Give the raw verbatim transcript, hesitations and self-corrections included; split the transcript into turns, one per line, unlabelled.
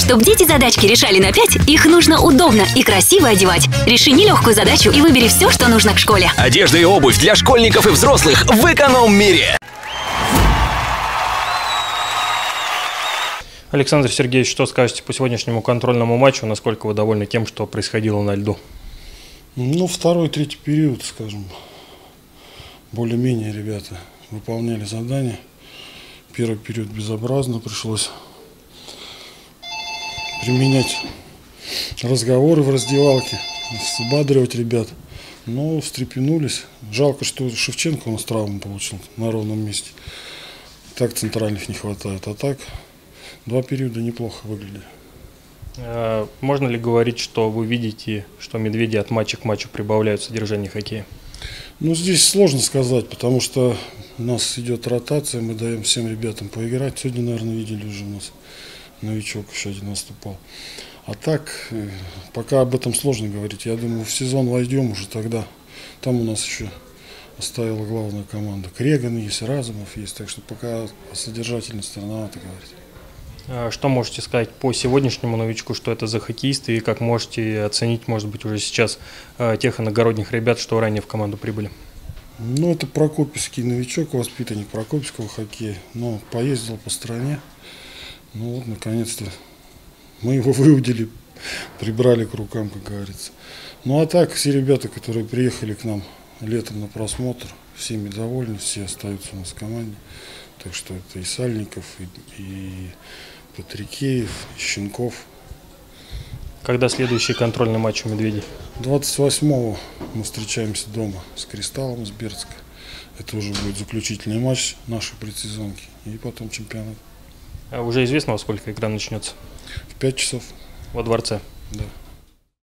Чтобы дети задачки решали на пять, их нужно удобно и красиво одевать. Реши нелегкую задачу и выбери все, что нужно к школе.
Одежда и обувь для школьников и взрослых в эконом-мире.
Александр Сергеевич, что скажете по сегодняшнему контрольному матчу? Насколько вы довольны тем, что происходило на льду?
Ну, второй, третий период, скажем, более-менее ребята выполняли задания. Первый период безобразно, пришлось применять разговоры в раздевалке, взбадривать ребят. Но встрепенулись. Жалко, что Шевченко у нас травму получил на ровном месте. Так центральных не хватает, а так... Два периода неплохо выглядели.
Можно ли говорить, что вы видите, что медведи от матча к матчу прибавляют содержание хоккея?
Ну, здесь сложно сказать, потому что у нас идет ротация, мы даем всем ребятам поиграть. Сегодня, наверное, видели уже у нас новичок еще один наступал. А так, пока об этом сложно говорить. Я думаю, в сезон войдем уже тогда. Там у нас еще оставила главная команда. Креган есть, Разумов есть, так что пока о содержательности рановато говорить.
Что можете сказать по сегодняшнему новичку, что это за хоккеисты, и как можете оценить, может быть, уже сейчас тех иногородних ребят, что ранее в команду прибыли?
Ну, это прокопьевский новичок, воспитанник прокопьевского хоккея, но поездил по стране. Ну вот, наконец-то мы его выудили, прибрали к рукам, как говорится. Ну, а так, все ребята, которые приехали к нам летом на просмотр, всеми довольны, все остаются у нас в команде. Так что это и Сальников, и, и Патрикеев, и Щенков.
Когда следующий контрольный матч у «Медведей»?
двадцать восьмого мы встречаемся дома с «Кристаллом» из Бердска. Это уже будет заключительный матч нашей предсезонки. И потом чемпионат.
А уже известно, во сколько игра начнется?
В пять часов.
Во дворце?
Да.